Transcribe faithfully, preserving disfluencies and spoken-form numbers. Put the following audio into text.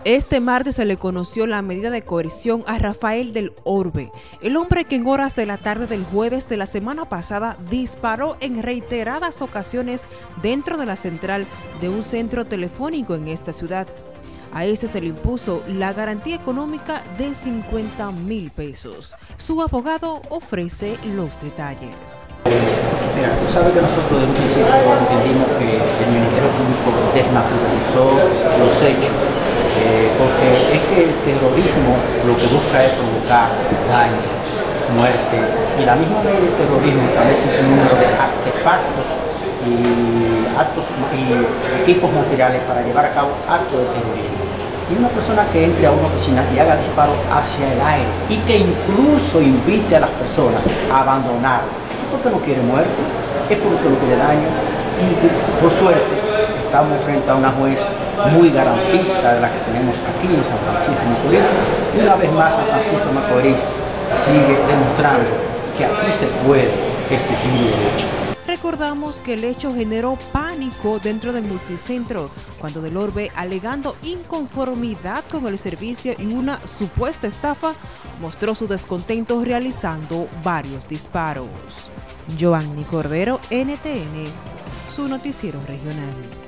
Este martes se le conoció la medida de coerción a Rafael del Orbe, el hombre que en horas de la tarde del jueves de la semana pasada disparó en reiteradas ocasiones dentro de la central de un centro telefónico en esta ciudad. A este se le impuso la garantía económica de cincuenta mil pesos. Su abogado ofrece los detalles. Mira, tú sabes que nosotros desde un principio entendimos que el Ministerio Público desnaturalizó los hechos, eh, porque es que el terrorismo lo que busca es provocar daño, muerte, y la misma ley de terrorismo establece un número de artefactos y actos y equipos materiales para llevar a cabo actos de terrorismo. Y una persona que entre a una oficina y haga disparos hacia el aire y que incluso invite a las personas a abandonarlo, porque no quiere muerte, es porque no quiere daño, y por suerte estamos frente a una juez muy garantista de la que tenemos aquí en San Francisco de Macorís, y una vez más San Francisco de Macorís sigue demostrando que aquí se puede exigir derecho. Recordamos que el hecho generó pánico dentro del multicentro cuando del Orbe, alegando inconformidad con el servicio y una supuesta estafa, mostró su descontento realizando varios disparos. Joanny Cordero, N T N, su noticiero regional.